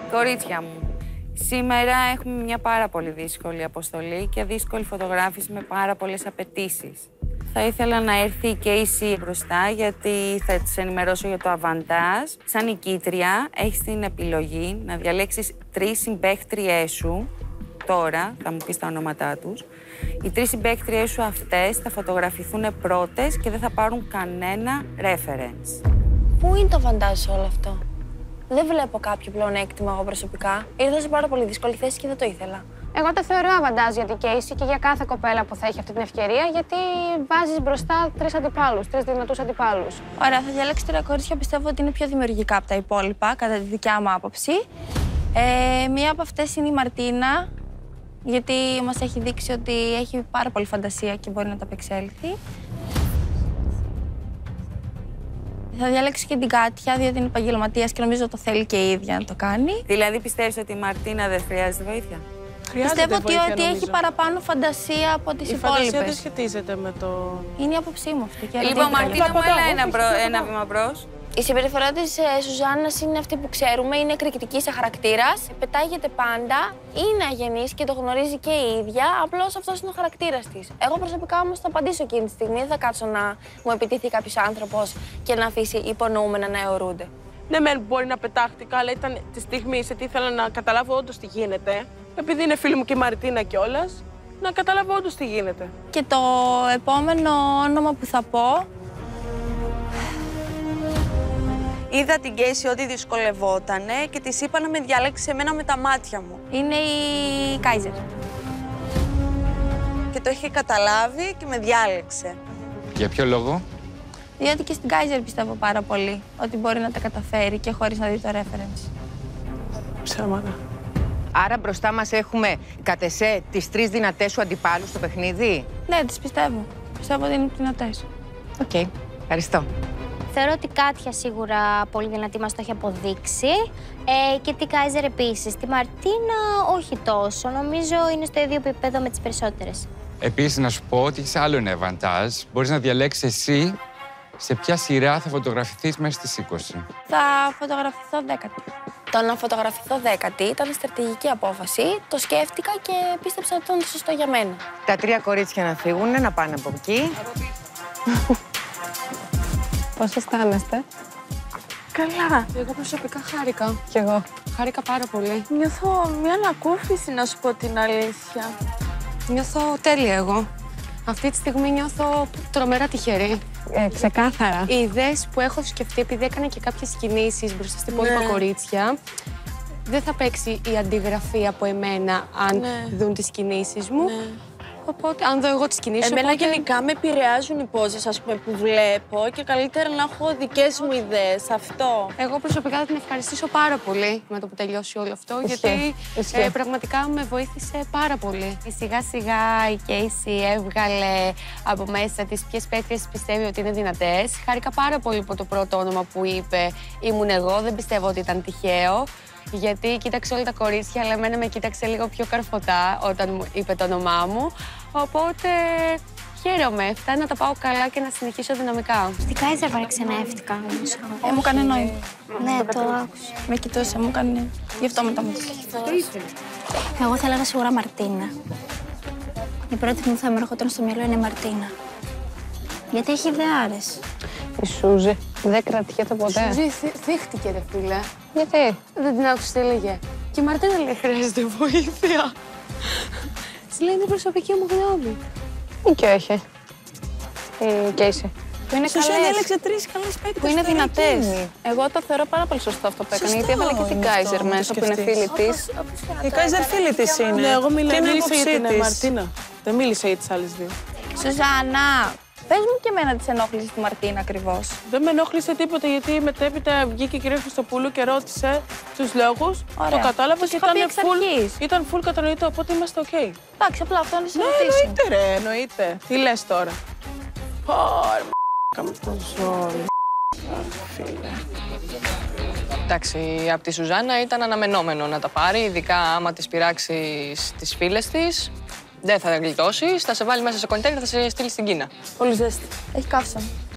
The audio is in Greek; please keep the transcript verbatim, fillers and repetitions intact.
Κορίτσια μου, σήμερα έχουμε μια πάρα πολύ δύσκολη αποστολή και δύσκολη φωτογράφηση με πάρα πολλές απαιτήσεις. Θα ήθελα να έρθει η Casey μπροστά, γιατί θα της ενημερώσω για το αβαντάζ. Σαν νικήτρια, έχεις την επιλογή να διαλέξεις τρεις συμπαίχτριές σου. Τώρα, θα μου πεις τα ονόματά τους. Οι τρεις συμπαίχτριές σου αυτές θα φωτογραφηθούν πρώτες και δεν θα πάρουν κανένα reference. Πού είναι το αβαντάζ σε όλο αυτό? Δεν βλέπω κάποιο πλεονέκτημα εγώ προσωπικά. Ήρθα σε πάρα πολύ δύσκολη θέση και δεν το ήθελα. Εγώ το θεωρώ αβαντάζ για την Casey και για κάθε κοπέλα που θα έχει αυτή την ευκαιρία, γιατί βάζεις μπροστά τρεις αντιπάλους, τρεις δυνατούς αντιπάλους. Ωραία, θα διαλέξω τρία κορίτσια που πιστεύω ότι είναι πιο δημιουργικά από τα υπόλοιπα, κατά τη δικιά μου άποψη. Ε, μία από αυτές είναι η Μαρτίνα, γιατί μας έχει δείξει ότι έχει πάρα πολύ φαντασία και μπορεί να τα απεξέλθει. Θα διαλέξω και την Κάτια, διότι είναι επαγγελματίας και νομίζω το θέλει και η ίδια να το κάνει. Δηλαδή, πιστεύεις ότι η Μαρτίνα δεν χρειάζεται βοήθεια? Πιστεύω ότι, βοήθεια, ότι έχει παραπάνω φαντασία από τις η υπόλοιπες. Η φαντασία δεν σχετίζεται με το... Είναι η άποψή μου αυτή. Λοιπόν, Μαρτίνα μου, έλα ένα, μπρο, ένα βήμα μπρος. Η συμπεριφορά της ε, Σουζάννας είναι αυτή που ξέρουμε, είναι εκρηκτική σε χαρακτήρας, πετάγεται πάντα, είναι αγενής και το γνωρίζει και η ίδια, απλώς αυτός είναι ο χαρακτήρας της. Εγώ προσωπικά όμως θα απαντήσω εκείνη τη στιγμή, δεν θα κάτσω να μου επιτεθεί κάποιος άνθρωπος και να αφήσει υπονοούμενα να αιωρούνται. Ναι, μεν μπορεί να πετάχτηκα, αλλά ήταν τη στιγμή γιατί ήθελα να καταλάβω όντως τι γίνεται. Επειδή είναι φίλη μου και η Μαρτίνα κιόλας, να καταλάβω όντως τι γίνεται. Και το επόμενο όνομα που θα πω. Είδα την Casey ότι δυσκολευότανε και της είπα να με διαλέξει εμένα με τα μάτια μου. Είναι η Κάιζερ. Και το είχε καταλάβει και με διάλεξε. Για ποιο λόγο? Διότι και στην Κάιζερ πιστεύω πάρα πολύ ότι μπορεί να τα καταφέρει και χωρίς να δει το reference. Ψέματα. Άρα μπροστά μας έχουμε κατ' εσέ τις τρεις δυνατές σου αντιπάλους στο παιχνίδι. Ναι, τις πιστεύω. Πιστεύω ότι είναι δυνατές. Οκ, okay. Ευχαριστώ. Θεωρώ ότι Κάτια σίγουρα πολύ δυνατή μας το έχει αποδείξει ε, και την Κάιζερ επίσης. Τη Μαρτίνα όχι τόσο, νομίζω είναι στο ίδιο επίπεδο με τις περισσότερες. Επίσης, να σου πω ότι έχεις άλλο ένα αβαντάζ. Μπορείς να διαλέξεις εσύ σε ποια σειρά θα φωτογραφηθείς μέσα στις είκοσι. Θα φωτογραφηθώ δέκατη. Το να φωτογραφηθώ δέκατη ήταν στρατηγική απόφαση. Το σκέφτηκα και πίστεψα ότι ήταν το σωστό για μένα. Τα τρία κορίτσια να φύγουν, να πάνε από εκεί. Πώς αισθάνεστε? Καλά. Εγώ προσωπικά χάρηκα. Κι εγώ. Χάρηκα πάρα πολύ. Νιώθω μια ανακούφιση, να σου πω την αλήθεια. Νιώθω τέλεια εγώ. Αυτή τη στιγμή νιώθω τρομερά τυχερή. Ε, ξεκάθαρα. Οι ιδέες που έχω σκεφτεί, επειδή έκανα και κάποιες κινήσεις μπροστά στην υπόλοιπα ναι. κορίτσια, δεν θα παίξει η αντιγραφή από εμένα αν ναι. δουν τις κινήσεις μου. Ναι. Οπότε, αν δω εγώ τις κινήσεις, Εμένα οπότε... γενικά με επηρεάζουν οι πόζες, ας πούμε, που βλέπω και καλύτερα να έχω δικές μου ιδέες, αυτό. Εγώ προσωπικά θα την ευχαριστήσω πάρα πολύ με το που τελειώσει όλο αυτό, Ισχύει. γιατί Ισχύει. Ε, πραγματικά με βοήθησε πάρα πολύ. Σιγά σιγά η Casey έβγαλε από μέσα της ποιες παίκτριες πιστεύει ότι είναι δυνατές. Χάρηκα πάρα πολύ από το πρώτο όνομα που είπε, ήμουν εγώ, δεν πιστεύω ότι ήταν τυχαίο. Γιατί κοίταξε όλα τα κορίτσια, αλλά εμένα με κοίταξε λίγο πιο καρφωτά όταν μου είπε το όνομά μου. Οπότε χαίρομαι. Φτάνει να τα πάω καλά και να συνεχίσω δυναμικά. Στην Κάιζερ παραξενεύτηκα όμως. Ε, μου έκανε νόημα. Ναι, το άκουσα. Με κοιτούσε, μου έκανε. Γι' αυτό μετά μου Εγώ θα έλεγα σίγουρα Μαρτίνα. Η πρώτη που θα με ερχόταν στο μυαλό είναι η Μαρτίνα. Γιατί έχει ιδεάρες. Η Σούζη δεν κρατιέται ποτέ. Σουζή θύχτηκε, ρε φίλε. Γιατί? Δεν την άκουσε τι έλεγε. Και η Μαρτίνα λέει χρειάζεται βοήθεια. Της λέει είναι η προσωπική μου γνώμη. Και όχι. Η Casey. Που είναι Σου καλές. έλεξε τρεις καλές παίκτες. Που είναι τώρα δυνατές. εκείνη. Εγώ το θεωρώ πάρα πολύ σωστό αυτό που έκανε. Σωστό Γιατί έβαλε και την είναι Κάιζερ αυτό, μέσα το που είναι σκεφτείς. φίλη της. Η Κάιζερ φίλη της είναι. Ναι, εγώ μιλάω, Και είναι μίλησα για άποψή την της. Μαρτίνα. Δεν μίλησα για τις άλλες δύο. Σουζάννα, πες μου και εμένα της ενόχλησε τη Μαρτίνα ακριβώς. Δεν με ενόχλησε τίποτα γιατί μετέπειτα βγήκε η κυρία Χριστοπούλου και ρώτησε τους λόγους. Ωραία. Το κατάλαβα Τους και είχα ήταν πει εξ full, αρχής. ήταν full κατανοητό, οπότε είμαστε οκ. Εντάξει, απλά αυτό είναι Ναι, συζητήσιμο. εννοείται ρε, εννοείται. Τι λες τώρα. Πάρ, μ***κα το ζόρι. Φίλε. Εντάξει, από τη Σουζάννα ήταν αναμενόμενο να τα πάρει, ειδικά άμα τις πειράξει τις φίλες της. Δεν θα τα γλιτώσει, θα σε βάλει μέσα σε κοντέινερ, θα σε στείλει στην Κίνα. Πολύ ζέστη. Έχει καύσωνα.